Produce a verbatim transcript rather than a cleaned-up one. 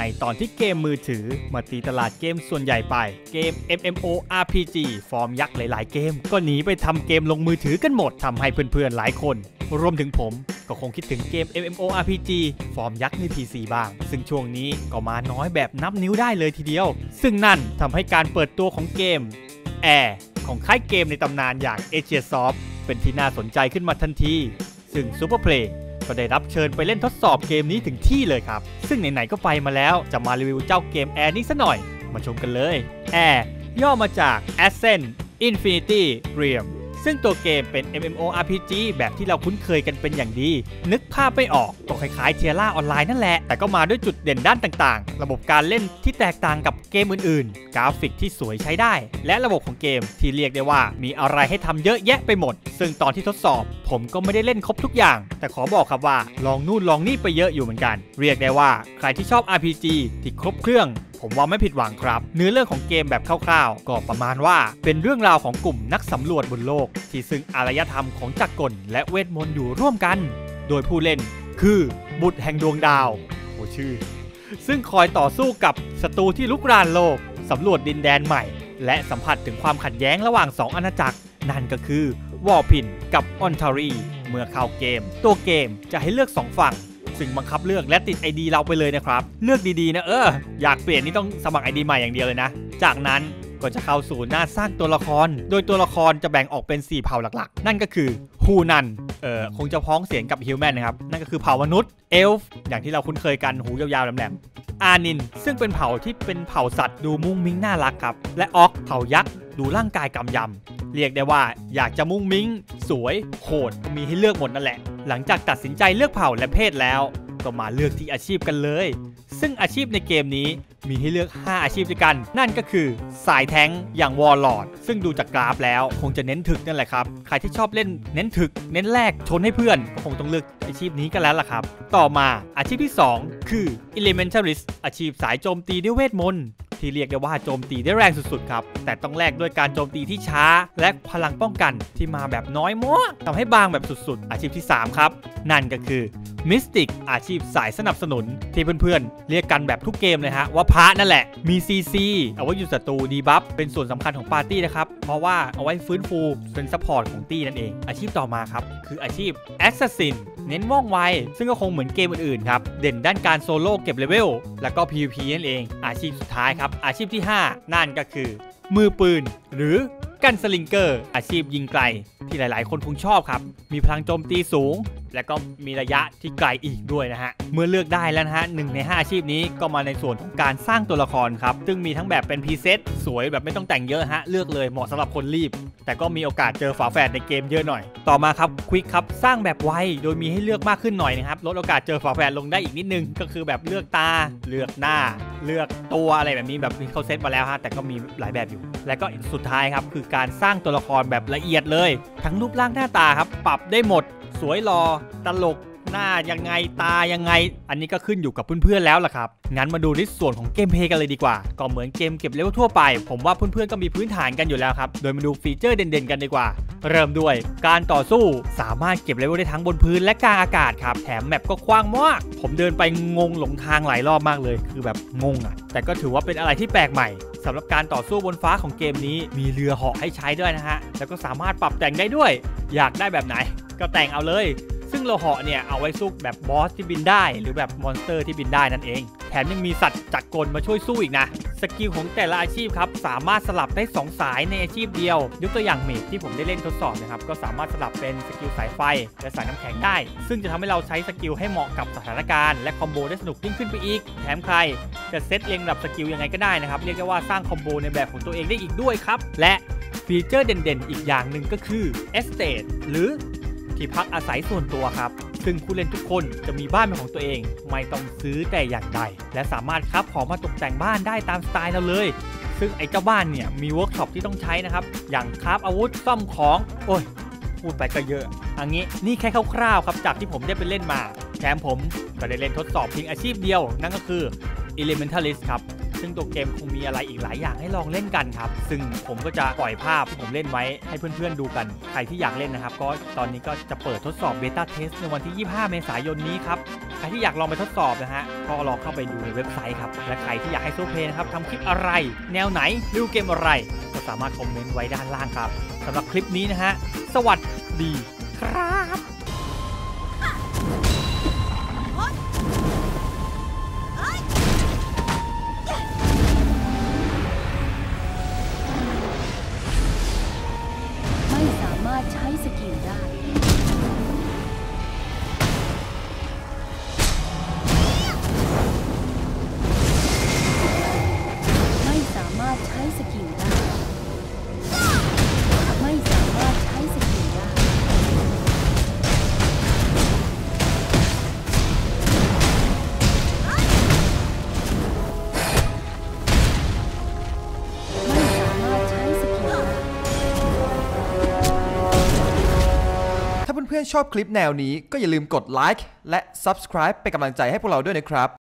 ในตอนที่เกมมือถือมาตีตลาดเกมส่วนใหญ่ไปเกม เอ็ม เอ็ม โอ อาร์ พี จี ฟอร์มยักษ์หลายๆเกมก็หนีไปทำเกมลงมือถือกันหมดทำให้เพื่อนๆหลายคนรวมถึงผมก็คงคิดถึงเกม เอ็ม เอ็ม โอ อาร์ พี จี ฟอร์มยักษ์ใน พี ซี บ้างซึ่งช่วงนี้ก็มาน้อยแบบนับนิ้วได้เลยทีเดียวซึ่งนั่นทำให้การเปิดตัวของเกม Air ของค่ายเกมในตำนานอย่าง Asiasoft เป็นที่น่าสนใจขึ้นมาทันทีซึ่ง Superplay ก็ได้รับเชิญไปเล่นทดสอบเกมนี้ถึงที่เลยครับซึ่งไหนๆก็ไปมาแล้วจะมารีวิวเจ้าเกม Air นี้ซะหน่อยมาชมกันเลย Air ย่อมาจาก Ascent Infinity Realm ซึ่งตัวเกมเป็น เอ็ม เอ็ม โอ อาร์ พี จี แบบที่เราคุ้นเคยกันเป็นอย่างดีนึกภาพไม่ออกก็คล้ายๆเทียร่าออนไลน์นั่นแหละแต่ก็มาด้วยจุดเด่นด้านต่างๆระบบการเล่นที่แตกต่างกับเกมอื่นๆกราฟิกที่สวยใช้ได้และระบบของเกมที่เรียกได้ว่ามีอะไรให้ทำเยอะแยะไปหมดซึ่งตอนที่ทดสอบผมก็ไม่ได้เล่นครบทุกอย่างแต่ขอบอกครับว่าลองนู่นลองนี่ไปเยอะอยู่เหมือนกันเรียกได้ว่าใครที่ชอบ อาร์ พี จี ที่ครบเครื่องผมว่าไม่ผิดหวังครับเนื้อเรื่องของเกมแบบคร่าวๆก็ประมาณว่าเป็นเรื่องราวของกลุ่มนักสำรวจบนโลกที่ซึ่งอารยธรรมของจักรกลและเวทมนต์อยู่ร่วมกันโดยผู้เล่นคือบุตรแห่งดวงดาวโอ้ชื่อซึ่งคอยต่อสู้กับศัตรูที่ลุกรานโลกสำรวจดินแดนใหม่และสัมผัสถึงความขัดแย้งระหว่างสองอาณาจักรนั่นก็คือวอลพินกับออนทารีเมื่อเข้าเกมตัวเกมจะให้เลือกสองฝั่งซึ่งบังคับเลือกและติด ไอ ดี เราไปเลยนะครับเลือกดีๆนะเอออยากเปลี่ยนนี่ต้องสมัคร ไอ ดี ใหม่อย่างเดียวเลยนะจากนั้นก็จะเข้าสู่หน้าสร้างตัวละครโดยตัวละครจะแบ่งออกเป็นสี่เผ่าหลักๆนั่นก็คือฮูนันเออคงจะพ้องเสียงกับฮิวแมนนะครับนั่นก็คือเผ่ามนุษย์เอลฟ์อย่างที่เราคุ้นเคยกันหูยาวๆแหลมๆอานินซึ่งเป็นเผ่าที่เป็นเผ่าสัตว์ดูมุ้งมิ้งน่ารักครับและออกเผ่ายักษ์ดูร่างกายกำยำเรียกได้ว่าอยากจะมุ้งมิ้งสวยโหดมีให้เลือกหมดนั่นแหละหลังจากตัดสินใจเลือกเผ่าและเพศแล้วก็มาเลือกที่อาชีพกันเลยซึ่งอาชีพในเกมนี้มีให้เลือกห้าอาชีพด้วยกันนั่นก็คือสายแท้งอย่างวอร์ลอร์ดซึ่งดูจากกราฟแล้วคงจะเน้นถึกนั่นแหละครับใครที่ชอบเล่นเน้นถึกเน้นแรกชนให้เพื่อนก็คงต้องเลือกอาชีพนี้กันแล้วล่ะครับต่อมาอาชีพที่สองคือ Elementalist อาชีพสายโจมตีด้วยเวทมนต์ที่เรียกได้ว่าโจมตีได้แรงสุดๆครับแต่ต้องแลกด้วยการโจมตีที่ช้าและพลังป้องกันที่มาแบบน้อยมากทำให้บางแบบสุดๆอาชีพที่สามครับนั่นก็คือมิสติกอาชีพสายสนับสนุนที่เพื่อนๆเรียกกันแบบทุกเกมเลยฮะว่าพระนั่นแหละมี ซี ซี เอาไว้หยุดศัตรูดีบัฟเป็นส่วนสำคัญของปาร์ตี้นะครับเพราะว่าเอาไว้ฟื้นฟูเป็นซัพพอร์ตของตี้นั่นเองอาชีพต่อมาครับคืออาชีพแอสซัสซินเน้นว่องไวซึ่งก็คงเหมือนเกมอื่นๆครับเด่นด้านการโซโล่เก็บเลเวลแล้วก็ พี วี พี นั่นเองอาชีพสุดท้ายครับอาชีพที่ห้านั่นก็คือมือปืนหรือกันสลิงเกอร์อาชีพยิงไกลที่หลายๆคนคงชอบครับมีพลังโจมตีสูงและก็มีระยะที่ไกลอีกด้วยนะฮะเมื่อเลือกได้แล้วนะฮะหนึ่งในห้าอาชีพนี้ก็มาในส่วนของการสร้างตัวละครครับซึ่งมีทั้งแบบเป็นพรีเซตสวยแบบไม่ต้องแต่งเยอะฮะเลือกเลยเหมาะสำหรับคนรีบแต่ก็มีโอกาสเจอฝาแฝดในเกมเยอะหน่อยต่อมาครับควิกครับสร้างแบบไวโดยมีให้เลือกมากขึ้นหน่อยนะครับลดโอกาสเจอฝาแฝดลงได้อีกนิดนึงก็คือแบบเลือกตาเลือกหน้าเลือกตัวอะไรแบบนี้แบบเขาเซตมาแล้วฮะแต่ก็มีหลายแบบอยู่และก็สุดท้ายครับคือการสร้างตัวละครแบบละเอียดเลยทั้งรูปร่างหน้าตาครับปรับได้หมดสวยหล่อตลกหน้ายังไงตายังไงอันนี้ก็ขึ้นอยู่กับเพื่อนๆแล้วล่ะครับงั้นมาดูในส่วนของเกมเพลย์กันเลยดีกว่าก็เหมือนเกมเก็บเลเวลทั่วไปผมว่าเพื่อนๆก็มีพื้นฐานกันอยู่แล้วครับโดยมาดูฟีเจอร์เด่นๆกันดีกว่าเริ่มด้วยการต่อสู้สามารถเก็บเลเวลได้ทั้งบนพื้นและกลางอากาศครับแถมแมปก็กว้างมากผมเดินไปงงหลงทางหลายรอบมากเลยคือแบบงงอ่ะแต่ก็ถือว่าเป็นอะไรที่แปลกใหม่สำหรับการต่อสู้บนฟ้าของเกมนี้มีเรือเหาะให้ใช้ด้วยนะฮะแล้วก็สามารถปรับแต่งได้ด้วยอยากได้แบบไหนก็แต่งเอาเลยซึ่งเราเหาะเนี่ยเอาไว้สู้แบบบอสที่บินได้หรือแบบมอนสเตอร์ที่บินได้นั่นเองแถมยังมีสัตว์จักรกลมาช่วยสู้อีกนะสกิลของแต่ละอาชีพครับสามารถสลับได้สองสายในอาชีพเดียวยกตัวอย่างเมจที่ผมได้เล่นทดสอบนะครับก็สามารถสลับเป็นสกิลสายไฟและสายน้ำแข็งได้ซึ่งจะทำให้เราใช้สกิลให้เหมาะกับสถานการณ์และคอมโบได้สนุกยิ่งขึ้นไปอีกแถมใครจะเซตเรียงลำดับสกิลยังไงก็ได้นะครับเรียกได้ว่าสร้างคอมโบในแบบของตัวเองได้อีกด้วยครับและฟีเจอร์เด่นๆอีกอย่างหนึ่งก็คือเอสเตทหรือที่พักอาศัยส่วนตัวครับซึ่งผู้เล่นทุกคนจะมีบ้านเป็นของตัวเองไม่ต้องซื้อแต่อย่างใดและสามารถคราฟของมาตกแต่งบ้านได้ตามสไตล์เราเลยซึ่งไอ้เจ้าบ้านเนี่ยมีเวิร์กช็อปที่ต้องใช้นะครับอย่างคราฟอาวุธซ่อมของโอ้ยพูดไปก็เยอะอันนี้นี่แค่คร่าวๆครับจากที่ผมได้ไปเล่นมาแถมผมก็ได้เล่นทดสอบเพียงอาชีพเดียวนั่นก็คือ Elementalist ครับซึ่งตัวเกมคงมีอะไรอีกหลายอย่างให้ลองเล่นกันครับซึ่งผมก็จะปล่อยภาพที่ผมเล่นไว้ให้เพื่อนๆดูกันใครที่อยากเล่นนะครับก็ตอนนี้ก็จะเปิดทดสอบเบต้าเทสในวันที่ยี่สิบห้าเมษายนนี้ครับรที่อยากลองไปทดสอบนะฮะก็ลองเข้าไปดูในเว็บไซต์ครับและใครที่อยากให้โซเพย์นะครับทำคลิปอะไรแนวไหนรีวิวเกมอะไรก็สามารถคอมเมนต์ไว้ด้านล่างครับสำหรับคลิปนี้นะฮะสวัสดีครับไม่สามารถใช้สกิลได้ไม่สามารถใช้สกิลได้ไม่สามารถใช้สกิลได้ไม่สามารถใช้สกิลได้ถ้าเพื่อนๆชอบคลิปแนวนี้ก็อย่าลืมกดไลค์และ ซับสไครบ์ เป็นกำลังใจให้พวกเราด้วยนะครับ